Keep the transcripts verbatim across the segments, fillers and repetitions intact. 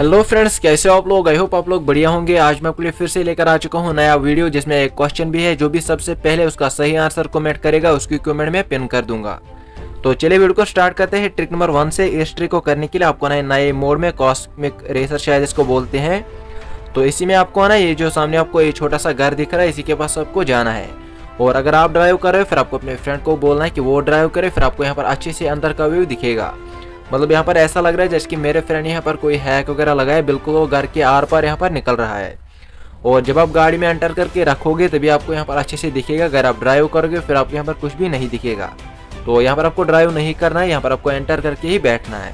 Hello friends, कैसे हो आप लोग। आई होप आप लोग बढ़िया होंगे। आज मैं आपके लिए फिर से लेकर आ चुका हूं नया वीडियो, जिसमें एक क्वेश्चन भी है। जो भी सबसे पहले उसका सही आंसर कमेंट करेगा उसकी कमेंट में पिन कर दूंगा। तो चलिए वीडियो को स्टार्ट करते हैं। ट्रिक नंबर वन से इस ट्रिक को करने के लिए आपको ना नए मोड में कॉस्मिक रेसर शायद इसको बोलते हैं, तो इसी में आपको ना ये जो सामने आपको ये छोटा सा घर दिख रहा है, इसी के पास आपको जाना है। और अगर आप ड्राइव कर रहे हो फिर आपको अपने फ्रेंड को बोलना है कि वो ड्राइव करे, फिर आपको यहाँ पर अच्छे से अंदर का व्यू दिखेगा। मतलब यहाँ पर ऐसा लग रहा है जैसे कि मेरे फ्रेंड यहाँ पर कोई हैक वगैरह लगा है, बिल्कुल वो घर के आर पार यहाँ पर निकल रहा है। और जब आप गाड़ी में एंटर करके रखोगे तभी आपको यहाँ पर अच्छे से दिखेगा। अगर आप ड्राइव करोगे फिर आपको यहाँ पर कुछ भी नहीं दिखेगा। तो यहाँ पर आपको ड्राइव नहीं करना है, यहाँ पर आपको एंटर करके ही बैठना है।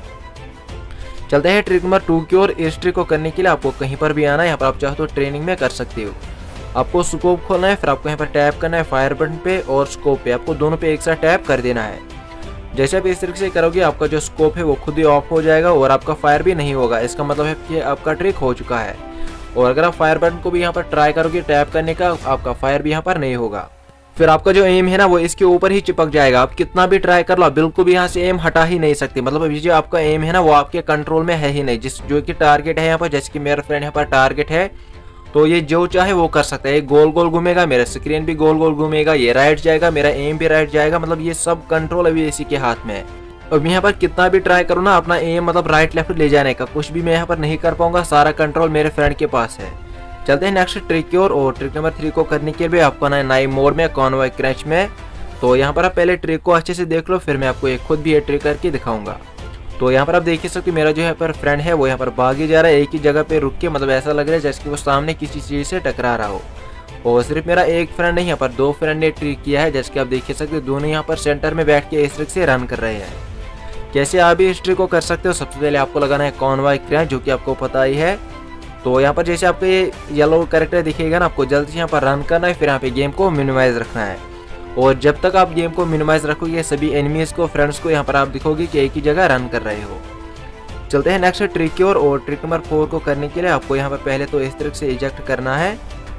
चलते हैं ट्रिक नंबर टू की ओर। इस ट्रिक को करने के लिए आपको कहीं पर भी आना है। यहाँ पर आप चाहो तो ट्रेनिंग में कर सकते हो। आपको स्कोप खोलना है, फिर आपको यहाँ पर टैप करना है फायर बटन पे और स्कोप पे, आपको दोनों पे एक साथ टैप कर देना है। जैसे आप इस तरीके से करोगे आपका जो स्कोप है वो खुद ही ऑफ हो जाएगा और आपका फायर भी नहीं होगा। इसका मतलब है कि आपका ट्रिक हो चुका है। और अगर आप फायर बटन को भी यहाँ पर ट्राई करोगे टैप करने का, आपका फायर भी यहाँ पर नहीं होगा। फिर आपका जो एम है ना वो इसके ऊपर ही चिपक जाएगा। आप कितना भी ट्राई कर लो बिल्कुल भी यहाँ से एम हटा ही नहीं सकते। मतलब अभी जो आपका एम है ना वो आपके कंट्रोल में है ही नहीं। जिस जो कि टारगेट है यहाँ पर, जैसे कि मेरा फ्रेंड यहाँ पर टारगेट है तो ये जो चाहे वो कर सकता है। ये गोल गोल घूमेगा, मेरा स्क्रीन भी गोल गोल घूमेगा, ये राइट जाएगा, मेरा एम भी राइट जाएगा। मतलब ये सब कंट्रोल अभी इसी के हाथ में है। अब यहाँ पर कितना भी ट्राई करूँ ना अपना एम मतलब राइट लेफ्ट ले जाने का, कुछ भी मैं यहाँ पर नहीं कर पाऊंगा। सारा कंट्रोल मेरे फ्रेंड के पास है। चलते हैं नेक्स्ट ट्रिक की ओर। और ट्रिक नंबर थ्री को करने के लिए आपको ना नए मोड में कॉन्वॉय क्रैश में, तो यहाँ पर आप पहले ट्रिक को अच्छे से देख लो, फिर मैं आपको एक खुद भी ये ट्रिक करके दिखाऊंगा। तो यहाँ पर आप देख ही सकते मेरा जो यहाँ पर फ्रेंड है वो यहाँ पर भाग ही जा रहा है एक ही जगह पे रुक के। मतलब ऐसा लग रहा है जैसे कि वो सामने किसी चीज़ से टकरा रहा हो। और सिर्फ मेरा एक फ्रेंड नहीं, यहाँ पर दो फ्रेंड ने ट्रिक किया है। जैसे कि आप देख ही सकते दोनों यहाँ पर सेंटर में बैठ के इस ट्रिक से रन कर रहे हैं। कैसे आप भी इस ट्रिक को कर सकते हो, सबसे पहले आपको लगाना है कॉन्वॉय क्रैश, जो कि आपको पता ही है। तो यहाँ पर जैसे आपको ये येलो कैरेक्टर दिखेगा ना, आपको जल्दी से यहाँ पर रन करना है, फिर यहाँ पे गेम को मिनिमाइज रखना है। और जब तक आप गेम को मिनिमाइज रखोगे सभी एनिमीज को, फ्रेंड्स को यहाँ पर आप दिखोगे कि एक ही जगह रन कर रहे हो। चलते हैं नेक्स्ट ट्रिक की ओर। और ट्रिक नंबर फोर को करने के लिए आपको यहाँ पर पहले तो इस तरीके से इजेक्ट करना है।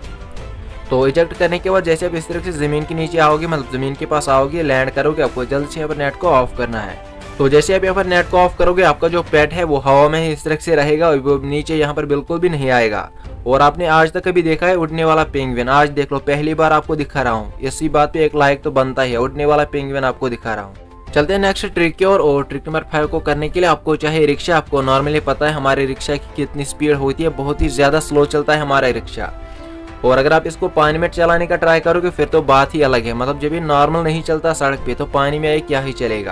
तो इजेक्ट करने के बाद जैसे आप इस तरीके से जमीन के नीचे आओगे, मतलब जमीन के पास आओगे, लैंड करोगे, आपको जल्द से यहाँ पर नेट को ऑफ करना है। तो जैसे आप यहाँ पर नेट को ऑफ करोगे आपका जो पेट है वो हवा में ही इस तरह से रहेगा और वो नीचे यहाँ पर बिल्कुल भी नहीं आएगा। और आपने आज तक कभी देखा है उड़ने वाला पेंगुइन? आज देख लो, पहली बार आपको दिखा रहा हूँ। इसी बात पे एक लाइक तो बनता ही है। उड़ने वाला पेंगुइन आपको दिखा रहा हूँ। चलते हैं नेक्स्ट ट्रिक की ओर। और ट्रिक नंबर फाइव को करने के लिए आपको चाहे रिक्शा, आपको नॉर्मली पता है हमारे रिक्शा की कितनी स्पीड होती है, बहुत ही ज्यादा स्लो चलता है हमारा रिक्शा। और अगर आप इसको पानी में चलाने का ट्राई करोगे फिर तो बात ही अलग है। मतलब जब भी नॉर्मल नहीं चलता सड़क पे तो पानी में क्या ही चलेगा।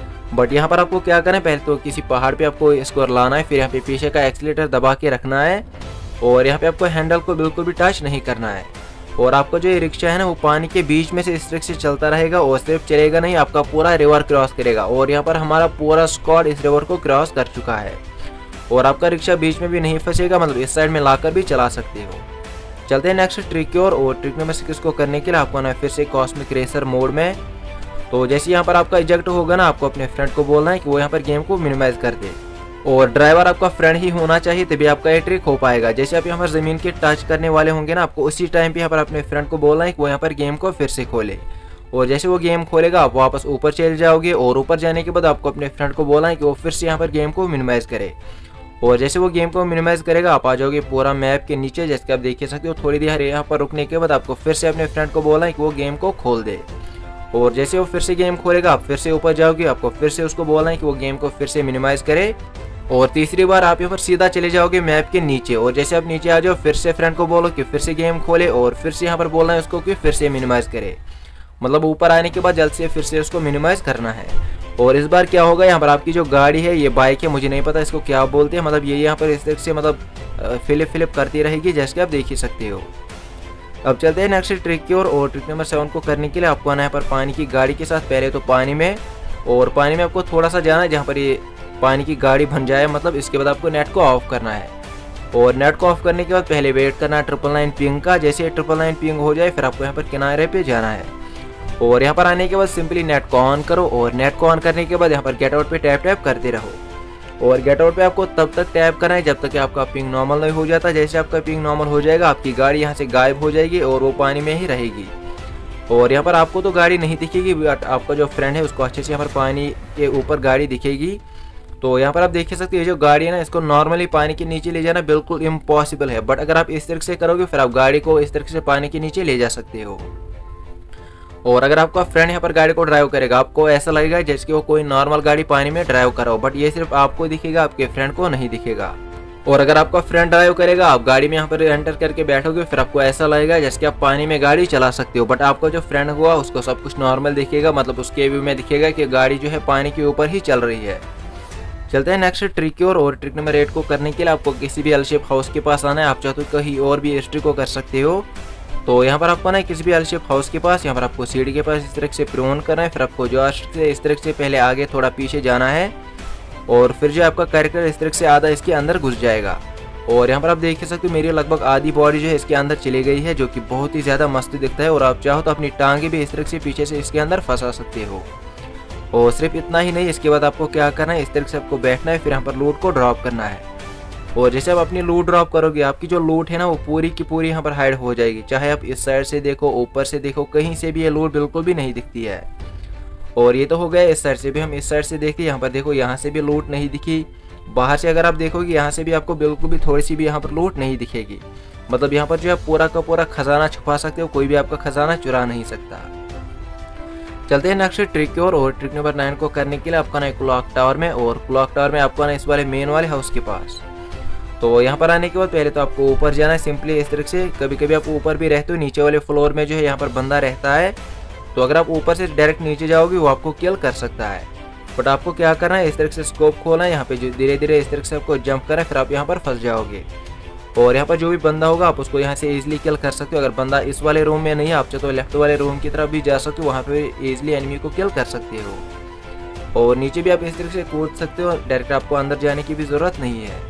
बट यहाँ पर आपको क्या करना है, पहले तो किसी पहाड़ पे आपको इसको लाना है, फिर यहाँ पे पीछे का एक्सीलेटर दबा के रखना है। और यहाँ पे आपको हैंडल को बिल्कुल भी टच नहीं करना है। और आपका जो ये रिक्शा है ना वो पानी के बीच में से इस तरीके से चलता रहेगा। और सिर्फ चलेगा नहीं, आपका पूरा रिवर क्रॉस करेगा। और यहाँ पर हमारा पूरा स्क्वाड इस रिवर को क्रॉस कर चुका है। और आपका रिक्शा बीच में भी नहीं फंसेगा, मतलब इस साइड में लाकर भी चला सकते हो। चलते हैं नेक्स्ट ट्रिक की ओर। और ट्रिक नंबर सिक्स को करने के लिए आपको ना फिर से कॉस्मिक रेसर मोड में, तो जैसे यहाँ पर आपका इजेक्ट होगा ना, आपको अपने फ्रेंड को बोलना है कि वो यहाँ पर गेम को मिनिमाइज कर दे। और ड्राइवर आपका फ्रेंड ही होना चाहिए तभी आपका ये ट्रिक हो पाएगा। जैसे आप यहाँ पर जमीन के टच करने वाले होंगे ना, आपको उसी टाइम पे यहाँ पर अपने फ्रेंड को बोलना है कि वो यहाँ पर गेम को फिर से खोले। और जैसे वो गेम खोलेगा आप वापस ऊपर चले जाओगे। और ऊपर जाने के बाद आपको अपने फ्रेंड को बोलना है कि वो फिर से यहाँ पर गेम को मिनिमाइज करे। और जैसे वो गेम को मिनिमाइज करेगा आप आ जाओगे पूरा मैप के नीचे। जैसे कि आप देख सकते हो थोड़ी देर यहाँ पर रुकने के बाद आपको फिर से अपने फ्रेंड को बोलना है कि वो गेम को खोल दे। और जैसे वो फिर से गेम खोलेगा आप फिर से ऊपर जाओगे, आपको फिर से उसको बोलना है कि वो गेम को फिर से मिनिमाइज करे। और तीसरी बार आप यहाँ पर सीधा चले जाओगे मैप के नीचे। और जैसे आप नीचे आ जाओ फिर से फ्रेंड को बोलो कि फिर से गेम खोले और फिर से यहाँ पर बोलना है उसको कि फिर से मिनिमाइज करे। मतलब ऊपर आने के बाद जल्द से फिर से उसको मिनिमाइज करना है। और इस बार क्या होगा, यहाँ पर आपकी जो गाड़ी है, ये बाइक है, मुझे नहीं पता इसको क्या बोलते हैं, मतलब ये यहाँ पर इस तरह से मतलब फिलिप फिलिप करती रहेगी, जैसे कि आप देख ही सकते हो। अब चलते हैं नेक्स्ट ट्रिक की ओर। और ट्रिक नंबर सेवन को करने के लिए आपको आना है पर पानी की गाड़ी के साथ पहले तो पानी में, और पानी में आपको थोड़ा सा जाना है जहाँ पर ये पानी की गाड़ी बन जाए। मतलब इसके बाद आपको नेट को ऑफ करना है। और नेट को ऑफ करने के बाद पहले वेट करना है ट्रिपल नाइन पिंग का। जैसे ट्रिपल नाइन पिंग हो जाए फिर आपको यहाँ पर किनारे पे जाना है। और यहाँ पर आने के बाद सिंपली नेट को ऑन करो। और नेट को ऑन करने के बाद यहाँ पर गेट आउट पे टैप टैप करते रहो। और गेट आउट पे आपको तब तक टैप करना है जब तक कि आपका पिंग नॉर्मल नहीं हो जाता। जैसे आपका पिंग नॉर्मल हो जाएगा आपकी गाड़ी यहाँ से गायब हो जाएगी और वो पानी में ही रहेगी। और यहाँ पर आपको तो गाड़ी नहीं दिखेगी, बट आपका जो फ्रेंड है उसको अच्छे से यहाँ पर पानी के ऊपर गाड़ी दिखेगी। तो यहाँ पर आप देख सकते हैं ये जो गाड़ी है ना, इसको नॉर्मली पानी के नीचे ले जाना बिल्कुल इम्पॉसिबल है, बट अगर आप इस तरीके से करोगे फिर आप गाड़ी को इस तरीके से पानी के नीचे ले जा सकते हो। और अगर आपका फ्रेंड यहाँ पर गाड़ी को ड्राइव करेगा, आपको ऐसा लगेगा जैसे कि वो कोई नॉर्मल गाड़ी पानी में ड्राइव कर रहा हो, बट ये सिर्फ आपको दिखेगा, आपके फ्रेंड को नहीं दिखेगा। और अगर आपका फ्रेंड ड्राइव करेगा, आप गाड़ी में यहाँ पर एंटर करके बैठोगे, फिर आपको ऐसा लगेगा जैसे कि आप पानी में गाड़ी चला सकते हो, बट आपका जो फ्रेंड हुआ उसको सब कुछ नॉर्मल दिखेगा, मतलब उसके व्यू में दिखेगा कि गाड़ी जो है पानी के ऊपर ही चल रही है। चलते हैं नेक्स्ट ट्रिक की ओर। और ट्रिक नंबर एट को करने के लिए आपको किसी भी एल शेप हाउस के पास आना है। आप चाहो तो कहीं और भी इस ट्रिक को कर सकते हो। तो यहाँ पर आपको ना किसी भी एल शेप हाउस के पास, यहाँ पर आपको सीढ़ी के पास इस तरह से प्रोन करना है, फिर आपको जस्ट से इस तरह से पहले आगे थोड़ा पीछे जाना है, और फिर जो आपका कैरेक्टर इस तरह से आधा इसके अंदर घुस जाएगा। और यहाँ पर आप देख सकते हो मेरी लगभग आधी बॉडी जो है इसके अंदर चली गई है, जो कि बहुत ही ज़्यादा मस्त दिखता है। और आप चाहो तो अपनी टांगे भी इस तरह से पीछे से इसके अंदर फंसा सकते हो। और सिर्फ इतना ही नहीं, इसके बाद आपको क्या करना है, इस तरह से आपको बैठना है, फिर यहाँ पर लूट को ड्रॉप करना है। और जैसे आप अपनी लूट ड्रॉप करोगे, आपकी जो लूट है ना वो पूरी की पूरी यहाँ पर हाइड हो जाएगी। चाहे आप इस साइड से देखो, ऊपर से देखो, कहीं से भी ये लूट बिल्कुल भी नहीं दिखती है। और ये तो हो गया इस साइड से भी। हम इस साइड से देखते, यहाँ पर देखो, यहाँ से भी लूट नहीं दिखी। बाहर से अगर आप देखोगे, यहाँ से भी आपको बिल्कुल भी थोड़ी सी भी यहाँ पर लूट नहीं दिखेगी। मतलब यहाँ पर जो है पूरा का पूरा खजाना छुपा सकते हो, कोई भी आपका खजाना चुरा नहीं सकता। चलते हैं नेक्स्ट ट्रिक की ओर। और ट्रिक नंबर नाइन को करने के लिए आपको ना क्लॉक टावर में, और क्लॉक टावर में आपको ना इस वाले मेन वाले हाउस के पास। तो यहाँ पर आने के बाद पहले तो आपको ऊपर जाना है सिंपली इस तरह से। कभी कभी आप ऊपर भी रहते हो, नीचे वाले फ्लोर में जो है यहाँ पर बंदा रहता है, तो अगर आप ऊपर से डायरेक्ट नीचे जाओगे वो आपको किल कर सकता है। बट आपको क्या करना है, इस तरह से स्कोप खोलना है, यहाँ पे जो धीरे धीरे इस तरह से आपको जंप करना है, फिर आप यहाँ पर फंस जाओगे। और यहाँ पर जो भी बंदा होगा आप उसको यहाँ से इजीली किल कर सकते हो। अगर बंदा इस वाले रूम में नहीं है, आप चाहे तो लेफ्ट वाले रूम की तरफ भी जा सकते हो, वहाँ पे इजीली एनिमी को किल कर सकते हो। और नीचे भी आप इस तरह से कूद सकते हो, डायरेक्ट आपको अंदर जाने की भी ज़रूरत नहीं है।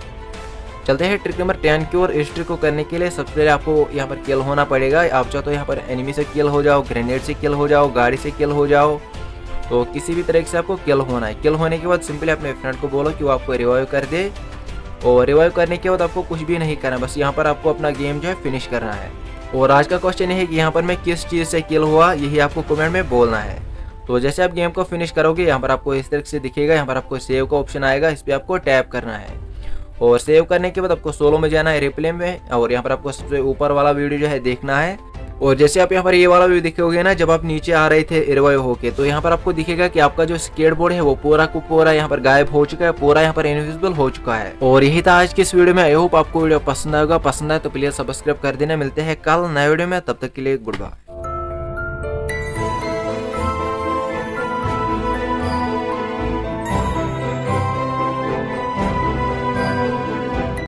चलते हैं ट्रिक नंबर टेन की ओर। इस ट्रिक को करने के लिए सबसे पहले आपको यहाँ पर किल होना पड़ेगा। आप चाहो तो यहाँ पर एनिमी से किल हो जाओ, ग्रेनेड से किल हो जाओ, गाड़ी से किल हो जाओ, तो किसी भी तरीके से आपको किल होना है। किल होने के बाद सिंपली अपने फ्रेंड को बोलो कि वो आपको रिवाइव कर दे। और रिवाइव करने के बाद आपको कुछ भी नहीं करना, बस यहाँ पर आपको अपना गेम जो है फिनिश करना है। और आज का क्वेश्चन है कि यहाँ पर मैं किस चीज़ से किल हुआ, यही आपको कमेंट में बोलना है। तो जैसे आप गेम को फिनिश करोगे, यहाँ पर आपको इस तरह से दिखेगा, यहाँ पर आपको सेव का ऑप्शन आएगा, इस पर आपको टैप करना है। और सेव करने के बाद आपको सोलो में जाना है, रिप्ले में, और यहाँ पर आपको सबसे ऊपर वाला वीडियो जो है देखना है। और जैसे आप यहाँ पर ये वाला व्यू दिखोगे ना, जब आप नीचे आ रहे थे रिवाइव होके, तो यहाँ पर आपको दिखेगा कि आपका जो स्केटबोर्ड है वो पूरा को पूरा यहाँ पर गायब हो चुका है, पूरा यहाँ पर इनविजिबल हो चुका है। और यही था आज की इस वीडियो में। आई होप आपको वीडियो पसंद आएगा। पसंद आए तो प्लीज सब्सक्राइब कर देना। मिलते हैं कल नए वीडियो में, तब तक के लिए गुड बाय।